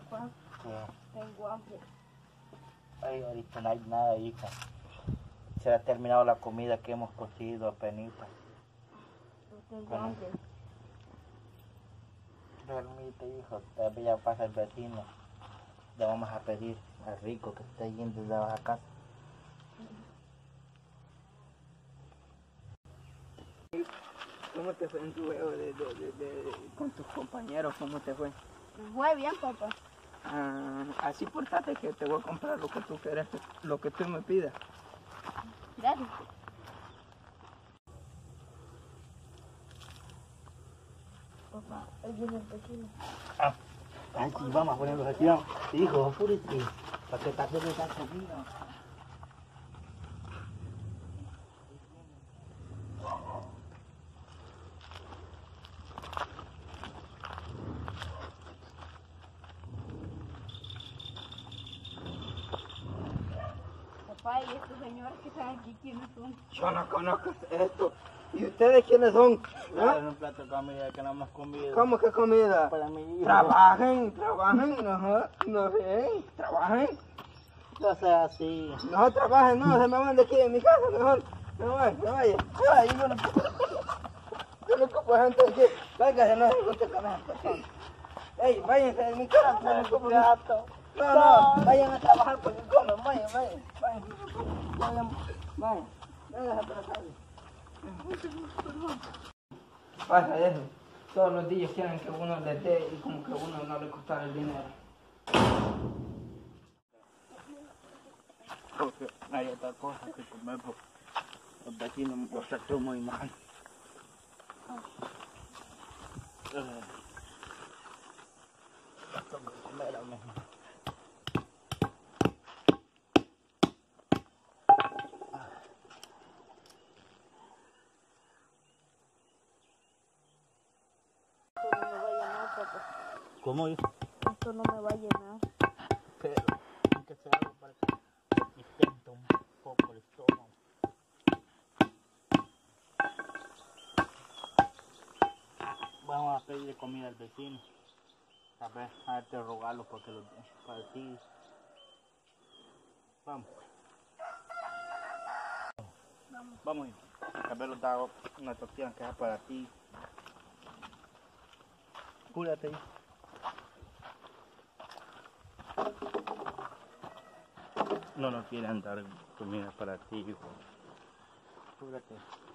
papá. Tengo hambre. Ay, ahorita no hay nada, hija. Se ha terminado la comida que hemos cocido apenas. No tengo hambre. Permite, hijo, todavía ya pasa el vecino. Le vamos a pedir al rico que está yendo de la casa. ¿Cómo te fue en tu juego con tus compañeros? ¿Cómo te fue? Me fue bien, papá. Así portate que te voy a comprar lo que tú quieras, lo que tú me pidas. Gracias. Papá, ahí viene el vecino. Ay, sí, vamos a ponerlos aquí. Vamos. Hijo, apúrate. Para que pase de esa comida. Papá, y estos señores que están aquí, ¿quiénes son? Yo no conozco esto. ¿Y ustedes quiénes son? Dale un plato de comida que no hemos comido. ¿Cómo que comida? Para mi hijo. Trabajen, no sé, trabajen. No sea así. No trabajen, no, se me van de aquí de mi casa, mejor. Me vaya. Ay, yo no ocupo gente de aquí. Véngase, no se junte con esas personas. Ey, váyanse de mi casa, no ocupo gato. No, vayan a trabajar porque comen, vayan. Véngase por acá. Pasa eso. Todos los días quieren que uno les dé y como que uno no le costara el dinero. Porque hay otra cosa que comer porque los vecinos los trató muy mal. Tengo que comer a mí. Esto no me va a llenar, papá. ¿Cómo, hijo? Esto no me va a llenar. Pero, aunque sea algo para que intento un poco el estómago. Vamos a pedirle comida al vecino. A ver, rogarlo porque lo para ti. Vamos. Vamos, hijo. A ver, nos da una tortilla que es para ti. Cúrate, hijo. No quieren dar comida para ti, hijo. Cúrate.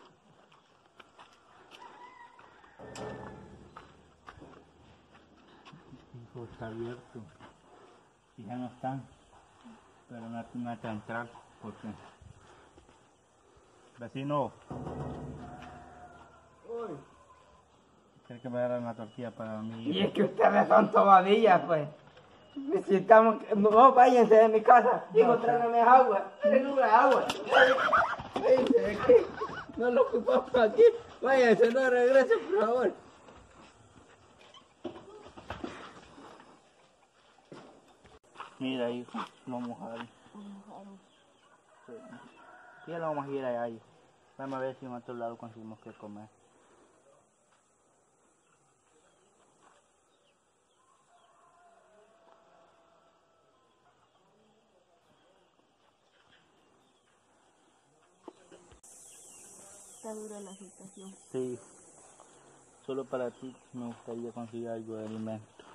Hijo, está abierto. Y ya no están. Pero no hay que entrar porque... Vecino. Uy. ¿Quiere que me hagan una tortilla para mí? Y es que ustedes son tobadillas, pues. Necesitamos que... No, váyanse de mi casa. Hijo, tráigame agua. Tráigame agua. Váyanse de aquí. No lo ocupamos aquí. Váyanse, no regresen, por favor. Mira, hijo, lo mojaron. Sí. Ya lo vamos a ir allá, hijo. Vamos a ver si en otro lado conseguimos que comer. Está dura la situación. Sí, solo para ti me gustaría conseguir algo de alimento.